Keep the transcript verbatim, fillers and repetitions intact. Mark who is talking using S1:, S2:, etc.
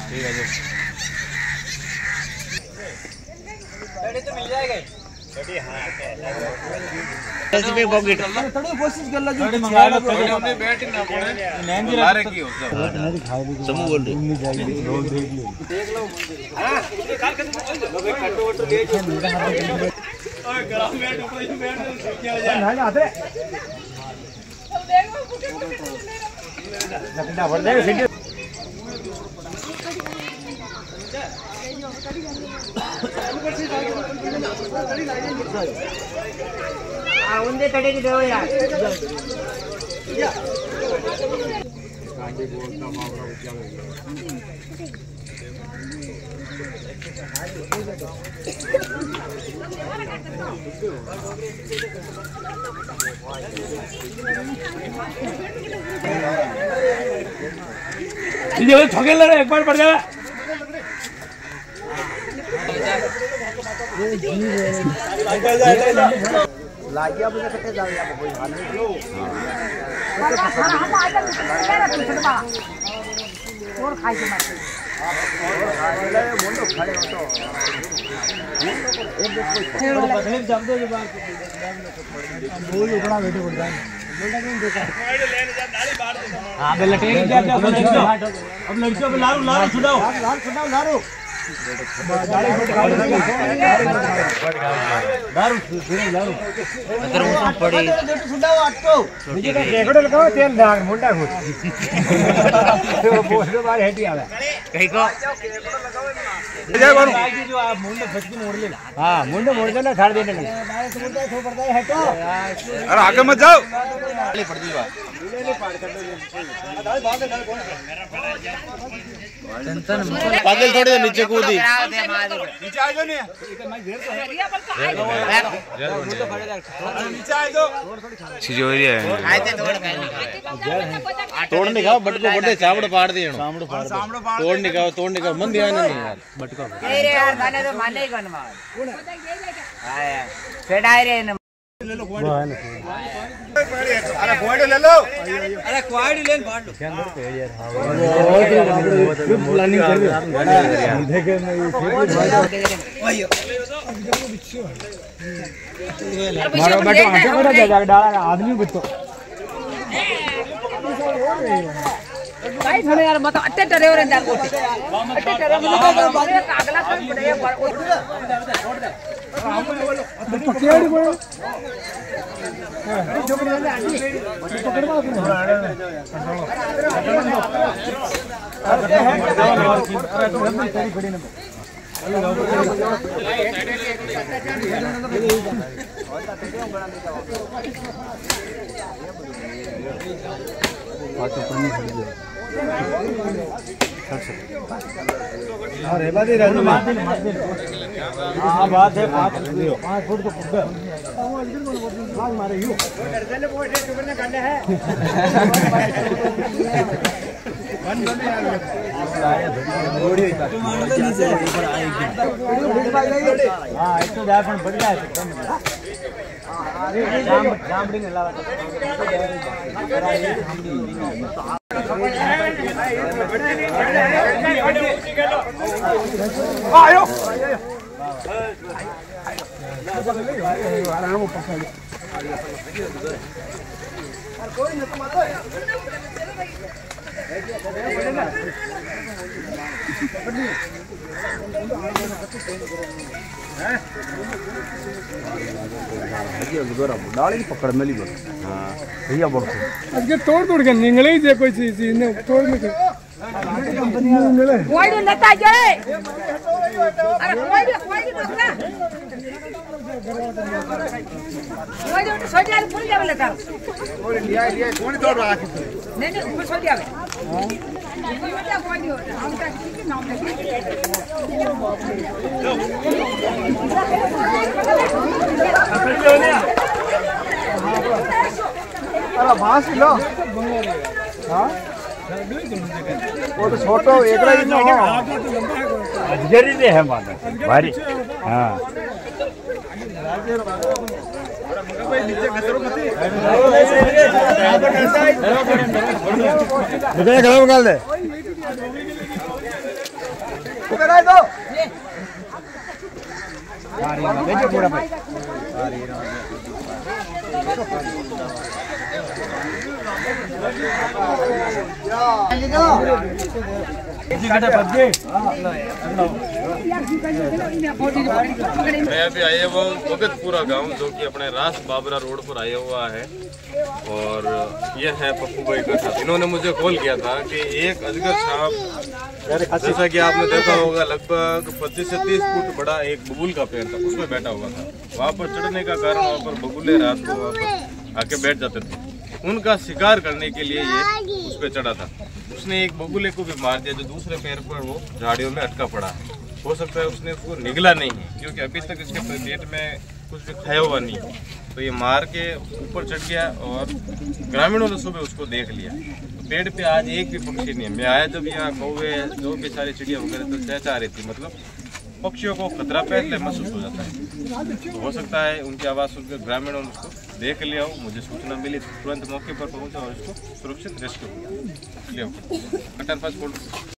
S1: ठीक है
S2: जी तो मिल जाएगा
S1: छोटी हां
S2: ऐसे पे पॉकेट
S3: थोड़ी कोशिश कर लो जी
S1: मंगा लो हमने बैठ ना पड़े नैन जी मारे की हो सब
S3: नहीं खाए भी
S1: समूह बोल रहे
S3: नहीं जाएगी लोग देख लो
S2: देख लो हां काल के लोग कट्टो वट्टो ले ओए गला में ऊपर ही बैठ क्या हो जाए
S3: ना आते लगना भर देगा सीट आ उंदे तड़े की दो यार आगे बोलता मावरा उठा गया ये छगे लड़े एक बार पड़ जाए लागिया मुझे कटे जाओ यार कोई हाल नहीं हम आ जा छोटा और खाई के मार ले मुंडो खाए हो तो एक बदले जम दो ये बार बोल उठना बैठे पड़ जाए बोलता क्यों देखा लेने जा नाली बाहर हां बे लटे क्या क्या अब लड़कियों पे लारू लारू छुड़ाओ लारू छुड़ाओ लारू दाढ़ी फट गई दारू फिर लारू अगर वो पड़ी छुड़ाओ आटको मुझे तो रेकड़ो लगाओ तेल डाल मुंडा घुस वो बोलो बाहर हेटी आवे कहीं को जय बारू की जो आप मुंडे फटकी मोड़ ले हां मुंडे मोड़ देना झाड़ देने लगे डायरेक्ट मुंडा ठो पड़ता है हटो
S1: अरे आगे मत जाओ ले पड़ दी बात
S3: ले पार कर दो दाल भाग डाल कौन
S1: टेंशन पागल थोड़े नीचे कूदी
S3: नीचे आ जाओ नहीं नीचे आ जाओ
S1: छिजोरी है तोड़ नहीं खाओ बटको बड़े चावड़ पाड़ दिए चावड़ पाड़ तोड़ नहीं खाओ तोड़ नहीं खाओ मन दिया नहीं यार बटको
S2: अरे यार मैंने तो माने ही गनवा आया फेडाई रे
S3: ले लो क्वाड अरे क्वाड ले लो
S2: अरे क्वाड लेन बांट लो
S3: के अंदर पे यार हां प्लानिंग कर देखे मैं मारो बैठो आटे बड़ा जगह डाला आदमी बच्चों
S2: भाई थोड़े यार मत अट्टे टरे और अंदर को अट्टे टरे में तो बारे अगला कर पड़ेगा छोड़ दे
S3: पकड़ बोलो जो भी ले आंटी पकड़ मारो अरे तो हम तेरी बड़ी ना अरे बात ही रहने बात ही हाँ बात है पाँच पाँच फुट तो फुट भाग मारे यू हाँ एक तो जाए बढ़ जाए जामड़ी नहीं लगा आयो आराम पकड़ कोई नहीं तुम आता है डाली पकड़ मिली हाँ भैया बोल अगे तोड़ तोड़ के निकले ही कोई चीज ने तोड़ में कोई नहीं लेता जाए अरे कोई भी कोई भी रोकना कोई जो सो जाए फुल जावे लेता और लिया लिया कौन तोड़ रहा है नहीं नहीं ऊपर सो जावे हां कोई क्या कोई नहीं हम तक की नाम लेके अरे बांस लो हां वो तो छोटो एकरा ही ना अजगरी दे है माता भारी हां भाई नीचे खतरो मत निकल गला निकाल दे
S1: मैं अभी आया हुआ हूँ भगतपुरा गांव, जो कि अपने रास बाबरा रोड पर आया हुआ है। और यह है पप्पू भाई का साथ। इन्होंने मुझे कॉल किया था कि एक अजगर सांप, जैसा कि आपने देखा होगा, लगभग पच्चीस से तीस फुट बड़ा एक बबूल का पेड़ था, उसमें बैठा हुआ था। वहाँ पर चढ़ने का कारण वहाँ पर बबूले रात को वहाँ पर आके बैठ जाते थे। उनका शिकार करने के लिए ये उस पर चढ़ा था। उसने एक बगुले को भी मार दिया, जो दूसरे पैर पर वो झाड़ियों में अटका पड़ा है। हो सकता है उसने उसको निगला नहीं है, क्योंकि अभी तक इसके पेट में कुछ भी खाया हुआ नहीं है। तो ये मार के ऊपर चढ़ गया और ग्रामीणों ने सुबह उसको देख लिया। पेड़ पे आज एक भी पक्षी नहीं है। मैं आया जब यहाँ कौवे जो भी सारी चिड़िया वगैरह तो चहचहा रही थी, मतलब पक्षियों को खतरा पहले महसूस हो जाता है। तो हो सकता है उनकी आवाज़ सुनकर ग्रामीणों ने उसको देख लिया हो। मुझे सूचना मिली, तुरंत मौके पर पहुंचा और उसको सुरक्षित रेस्क्यू किया।